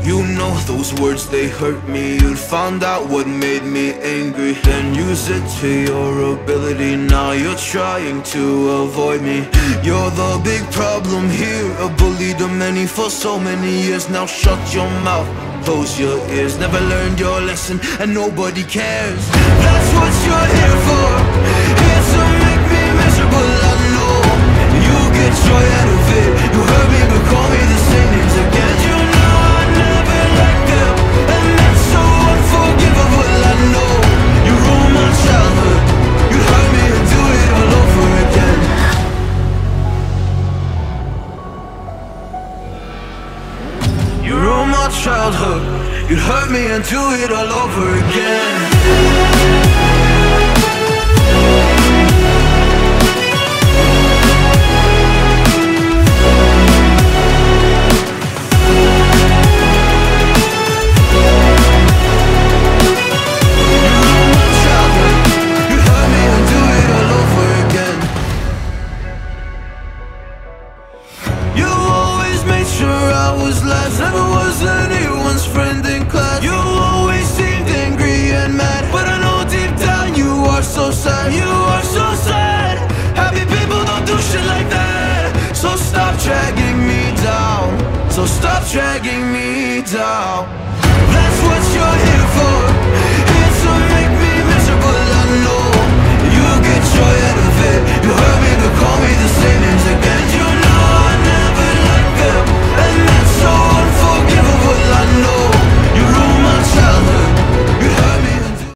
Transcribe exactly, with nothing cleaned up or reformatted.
You know those words, they hurt me. You'd found out what made me angry, then use it to your ability. Now you're trying to avoid me. You're the big problem here, a bully to many for so many years. Now shut your mouth, close your ears. Never learned your lesson and nobody cares. That's what you're here for, here to make me miserable. I know you get joy out of it. You hurt me but call me the same names again. You know I never liked them, and that's so unforgivable. I know you ruined my childhood. You hurt me and do it all over again. You ruined my childhood. You hurt me and do it all over again. Never was anyone's friend in class. You always seemed angry and mad, but I know deep down you are so sad. You are so sad. Happy people don't do shit like that. So stop dragging me down. So stop dragging me down. That's what you're here for.